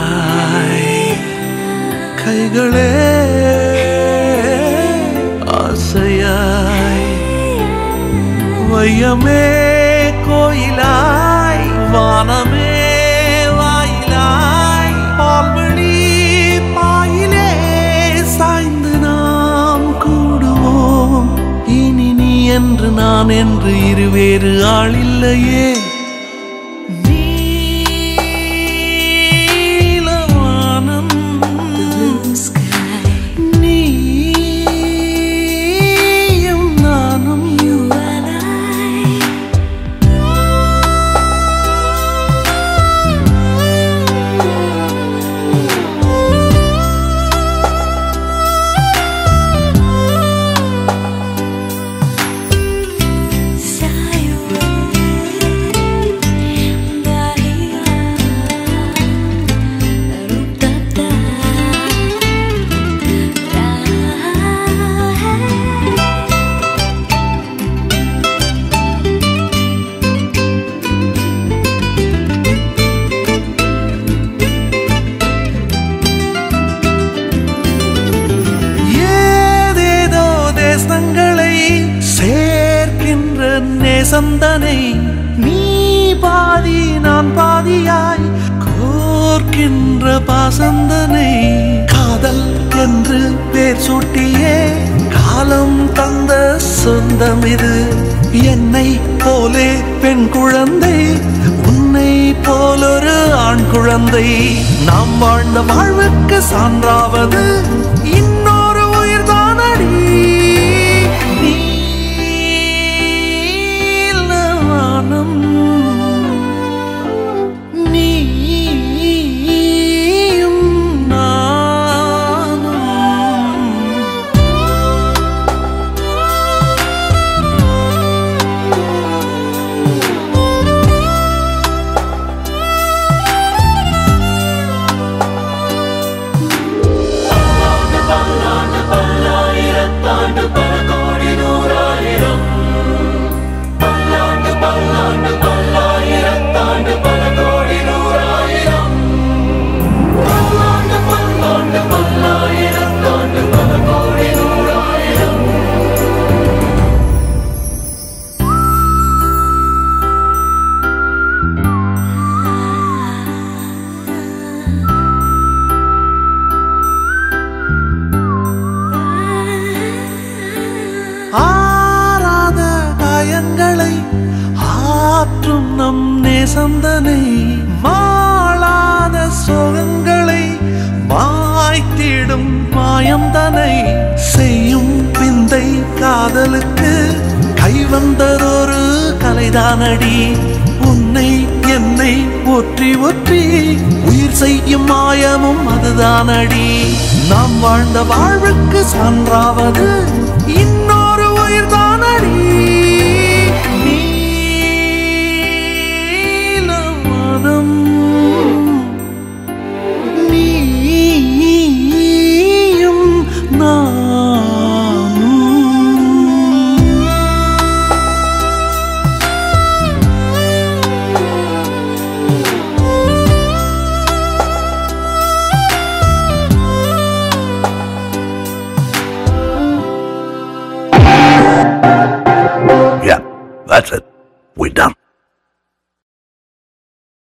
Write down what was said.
கைகளே ஆசையாய் வையமே கோயிலாய் வானமே வாயிலாய் பால்வழி பாயிலே சாய்ந்து நாம் கூடுவோம். இனி நீ என்று நான் என்று இருவேறு ஆளில்லையே. சந்தனை நீ பாதி நான் பாதியாய் கோர்க்கின்ற பாசந்தனை காதல் என்று பேர் சூட்டியே காலம் தந்த சொந்தம் இது. என்னை போலே பெண் குழந்தை உன்னை போலொரு ஆண் குழந்தை நாம் வாழ்ந்த வாழ்வுக்கு சான்றாவது இன்னொரு உயிர்தானடி. ஆராத காயங்களை ஆற்றும் நம் நேசந்தனை மாளாத சோகங்களை மாய்த்திடும் மாயந்தனை செய்யும் பிந்தை காதலுக்கு கைவந்ததொரு கலைதானடி. உன்னை என்னை ஒற்றி ஒற்றி உயிர் செய்யும் மாயமும் அதுதானடி. நாம் வாழ்ந்த வாழ்வுக்கு சான்றாவது இன்னொரு உயிர்தானடி. நீலவானம் நீயும் நானும். Yeah, that's it. We're done.